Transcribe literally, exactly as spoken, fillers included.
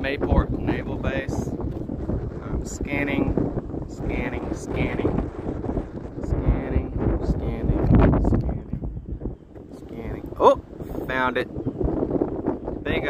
Mayport Naval Base. I'm scanning, scanning, scanning, scanning, scanning, scanning, scanning. Oh, found it.